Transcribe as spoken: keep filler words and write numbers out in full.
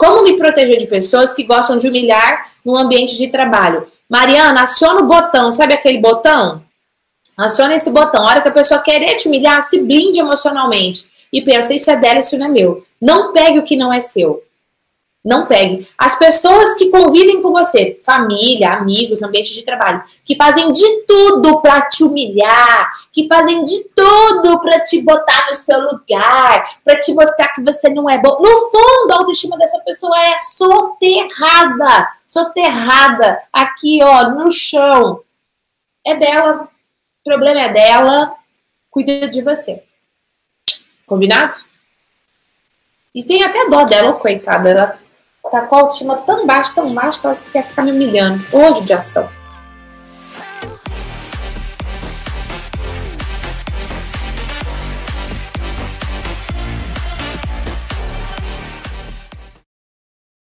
Como me proteger de pessoas que gostam de humilhar no ambiente de trabalho? Mariana, aciona o botão, sabe aquele botão? Aciona esse botão. A hora que a pessoa querer te humilhar, se blinde emocionalmente. E pensa, isso é dela, isso não é meu. Não pegue o que não é seu. Não pegue. As pessoas que convivem com você, família, amigos, ambiente de trabalho, que fazem de tudo para te humilhar, que fazem de tudo para te botar no seu lugar, para te mostrar que você não é bom. No fundo, a autoestima dessa pessoa é soterrada. Soterrada. Aqui, ó, no chão. É dela. O problema é dela. Cuida de você. Combinado? E tem até dó dela, coitada. Ela tá com a autoestima tão baixa, tão baixa, que ela quer ficar me humilhando. Ô, judiação.